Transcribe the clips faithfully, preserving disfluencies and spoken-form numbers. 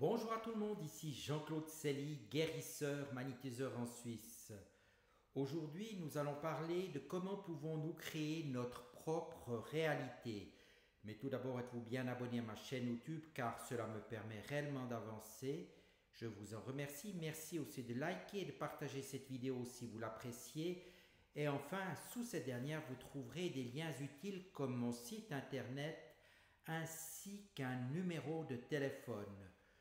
Bonjour à tout le monde, ici Jean-Claude Selly, guérisseur, magnétiseur en Suisse. Aujourd'hui, nous allons parler de comment pouvons-nous créer notre propre réalité. Mais tout d'abord, êtes-vous bien abonné à ma chaîne YouTube car cela me permet réellement d'avancer. Je vous en remercie. Merci aussi de liker et de partager cette vidéo si vous l'appréciez. Et enfin, sous cette dernière, vous trouverez des liens utiles comme mon site internet ainsi qu'un numéro de téléphone.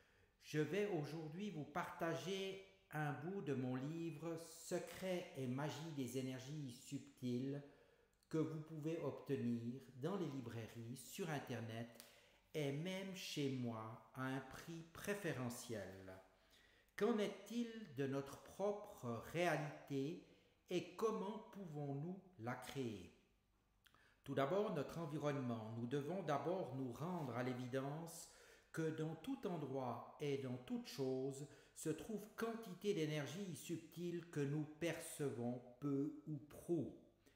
Je vais aujourd'hui vous partager un bout de mon livre Secrets et magie des énergies subtiles que vous pouvez obtenir dans les librairies, sur internet et même chez moi à un prix préférentiel. Qu'en est-il de notre propre réalité et comment pouvons-nous la créer? Tout d'abord, notre environnement. Nous devons d'abord nous rendre à l'évidence que dans tout endroit et dans toute chose se trouve quantité d'énergie subtile que nous percevons peu ou prou.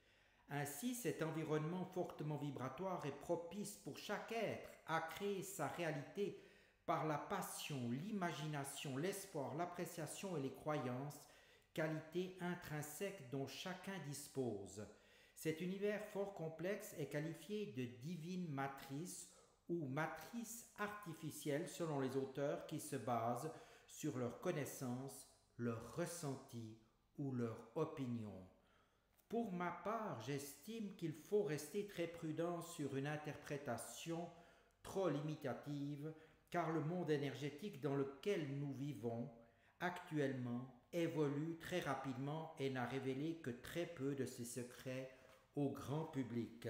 Ainsi, cet environnement fortement vibratoire est propice pour chaque être à créer sa réalité par la passion, l'imagination, l'espoir, l'appréciation et les croyances, qualités intrinsèques dont chacun dispose. Cet univers fort complexe est qualifié de divine matrice ou matrice artificielle selon les auteurs qui se basent sur leurs connaissances, leurs ressentis ou leurs opinions. Pour ma part, j'estime qu'il faut rester très prudent sur une interprétation trop limitative car le monde énergétique dans lequel nous vivons actuellement évolue très rapidement et n'a révélé que très peu de ses secrets au grand public.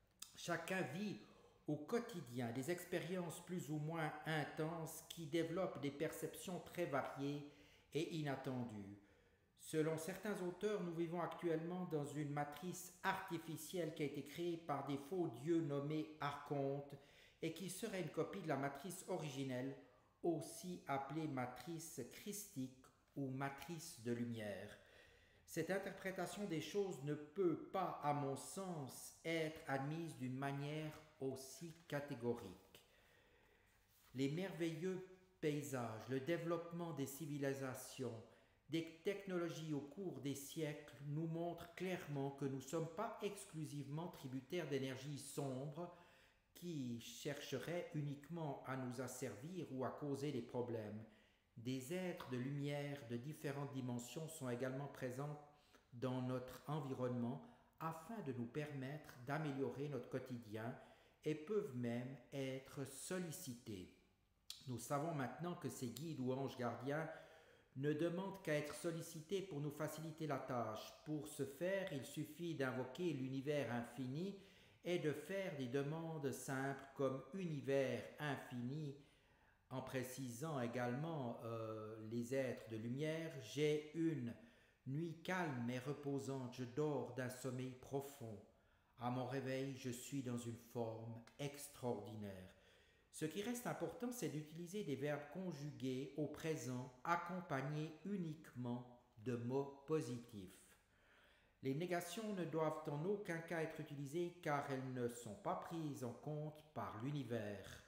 Chacun vit au quotidien des expériences plus ou moins intenses qui développent des perceptions très variées et inattendues. Selon certains auteurs, nous vivons actuellement dans une matrice artificielle qui a été créée par des faux dieux nommés archontes et qui serait une copie de la matrice originelle, aussi appelée matrice christique ou matrice de lumière. Cette interprétation des choses ne peut pas, à mon sens, être admise d'une manière aussi catégorique. Les merveilleux paysages, le développement des civilisations, des technologies au cours des siècles nous montrent clairement que nous ne sommes pas exclusivement tributaires d'énergies sombres qui chercheraient uniquement à nous asservir ou à causer des problèmes. Des êtres de lumière de différentes dimensions sont également présents dans notre environnement afin de nous permettre d'améliorer notre quotidien et peuvent même être sollicités. Nous savons maintenant que ces guides ou anges gardiens ne demandent qu'à être sollicités pour nous faciliter la tâche. Pour ce faire, il suffit d'invoquer l'univers infini et de faire des demandes simples comme univers infini, en précisant également euh, les êtres de lumière. J'ai une nuit calme et reposante, je dors d'un sommeil profond. À mon réveil, je suis dans une forme extraordinaire. Ce qui reste important, c'est d'utiliser des verbes conjugués au présent, accompagnés uniquement de mots positifs. Les négations ne doivent en aucun cas être utilisées car elles ne sont pas prises en compte par l'univers.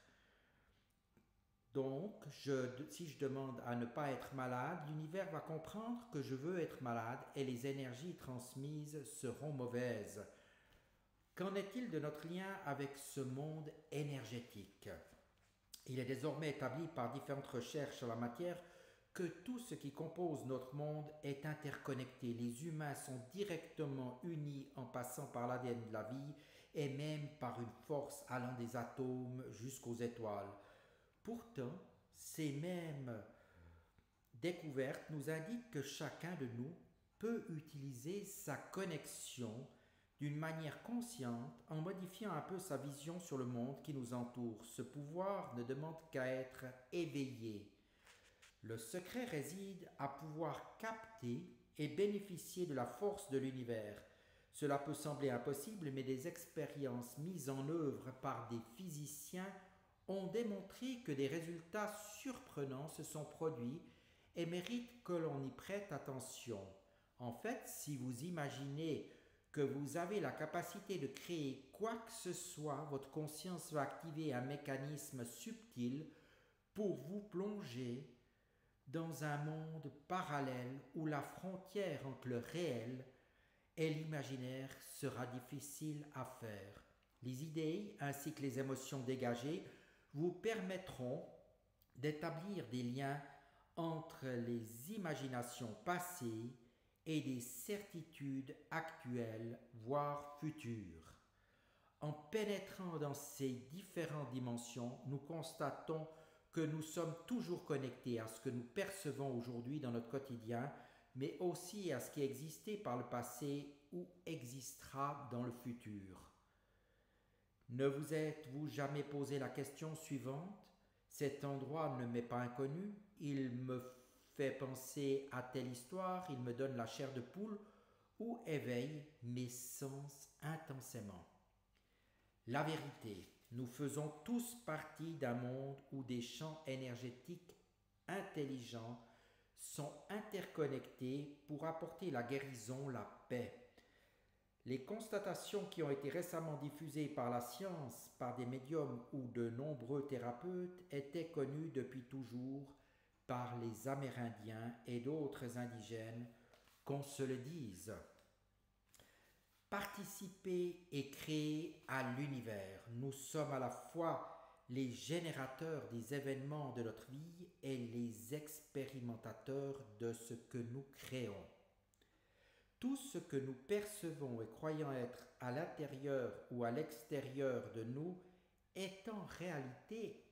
Donc, je, si je demande à ne pas être malade, l'univers va comprendre que je veux être malade et les énergies transmises seront mauvaises. Qu'en est-il de notre lien avec ce monde énergétique? Il est désormais établi par différentes recherches en la matière que tout ce qui compose notre monde est interconnecté. Les humains sont directement unis en passant par l'A D N de la vie et même par une force allant des atomes jusqu'aux étoiles. Pourtant, ces mêmes découvertes nous indiquent que chacun de nous peut utiliser sa connexion d'une manière consciente en modifiant un peu sa vision sur le monde qui nous entoure. Ce pouvoir ne demande qu'à être éveillé. Le secret réside à pouvoir capter et bénéficier de la force de l'univers. Cela peut sembler impossible, mais des expériences mises en œuvre par des physiciens ont démontré que des résultats surprenants se sont produits et méritent que l'on y prête attention. En fait, si vous imaginez que vous avez la capacité de créer quoi que ce soit, votre conscience va activer un mécanisme subtil pour vous plonger dans un monde parallèle où la frontière entre le réel et l'imaginaire sera difficile à faire. Les idées ainsi que les émotions dégagées vous permettront d'établir des liens entre les imaginations passées et des certitudes actuelles, voire futures. En pénétrant dans ces différentes dimensions, nous constatons que nous sommes toujours connectés à ce que nous percevons aujourd'hui dans notre quotidien, mais aussi à ce qui existait par le passé ou existera dans le futur. Ne vous êtes-vous jamais posé la question suivante ? Cet endroit ne m'est pas inconnu, il me fait penser à telle histoire, il me donne la chair de poule ou éveille mes sens intensément. La vérité, nous faisons tous partie d'un monde où des champs énergétiques intelligents sont interconnectés pour apporter la guérison, la paix. Les constatations qui ont été récemment diffusées par la science, par des médiums ou de nombreux thérapeutes étaient connues depuis toujours par les Amérindiens et d'autres indigènes, qu'on se le dise. Participer et créer à l'univers. Nous sommes à la fois les générateurs des événements de notre vie et les expérimentateurs de ce que nous créons. Tout ce que nous percevons et croyons être à l'intérieur ou à l'extérieur de nous est en réalité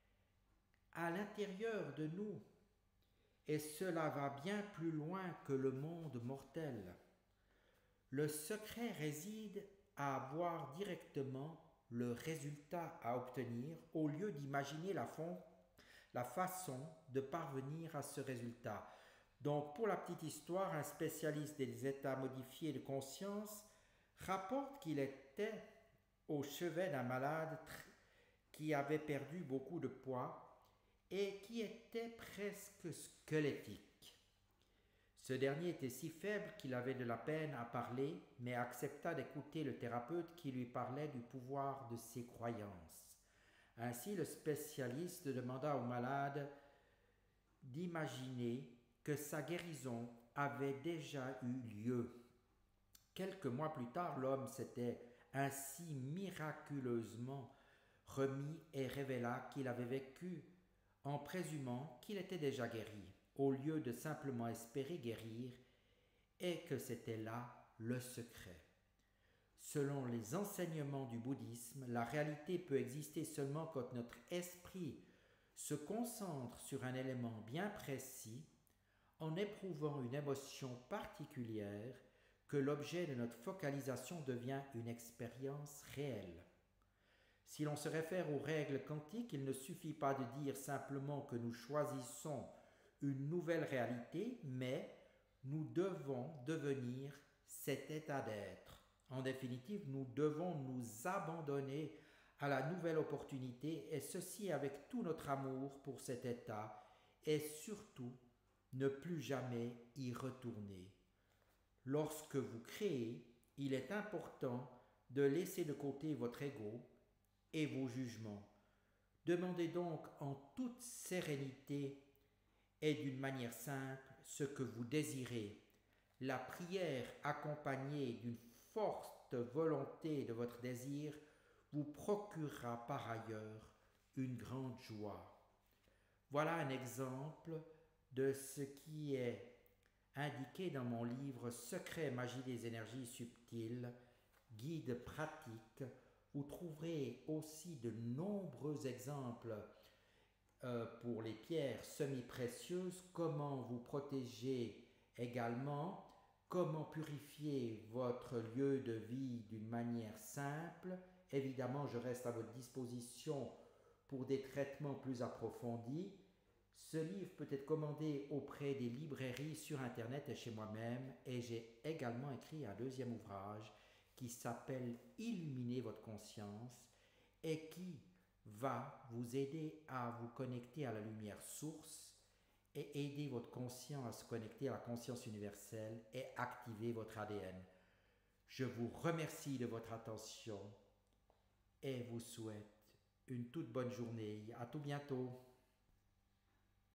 à l'intérieur de nous. Et cela va bien plus loin que le monde mortel. Le secret réside à voir directement le résultat à obtenir au lieu d'imaginer la, fond, la façon de parvenir à ce résultat. Donc, pour la petite histoire, un spécialiste des états modifiés de conscience rapporte qu'il était au chevet d'un malade qui avait perdu beaucoup de poids et qui était presque squelettique. Ce dernier était si faible qu'il avait de la peine à parler, mais accepta d'écouter le thérapeute qui lui parlait du pouvoir de ses croyances. Ainsi, le spécialiste demanda au malade d'imaginer que sa guérison avait déjà eu lieu. Quelques mois plus tard, l'homme s'était ainsi miraculeusement remis et révéla qu'il avait vécu en présumant qu'il était déjà guéri, au lieu de simplement espérer guérir, et que c'était là le secret. Selon les enseignements du bouddhisme, la réalité peut exister seulement quand notre esprit se concentre sur un élément bien précis, en éprouvant une émotion particulière, que l'objet de notre focalisation devient une expérience réelle. Si l'on se réfère aux règles quantiques, il ne suffit pas de dire simplement que nous choisissons une nouvelle réalité, mais nous devons devenir cet état d'être. En définitive, nous devons nous abandonner à la nouvelle opportunité, et ceci avec tout notre amour pour cet état, et surtout ne plus jamais y retourner. Lorsque vous créez, il est important de laisser de côté votre ego et vos jugements. Demandez donc en toute sérénité et d'une manière simple ce que vous désirez. La prière accompagnée d'une forte volonté de votre désir vous procurera par ailleurs une grande joie. Voilà un exemple de ce qui est indiqué dans mon livre Secret et magie des énergies subtiles, guide pratique. Vous trouverez aussi de nombreux exemples euh, pour les pierres semi-précieuses, comment vous protéger également, comment purifier votre lieu de vie d'une manière simple. Évidemment, je reste à votre disposition pour des traitements plus approfondis. Ce livre peut être commandé auprès des librairies sur Internet et chez moi-même, et j'ai également écrit un deuxième ouvrage qui s'appelle « Illuminer votre conscience » et qui va vous aider à vous connecter à la lumière source et aider votre conscient à se connecter à la conscience universelle et activer votre A D N. Je vous remercie de votre attention et vous souhaite une toute bonne journée. À tout bientôt.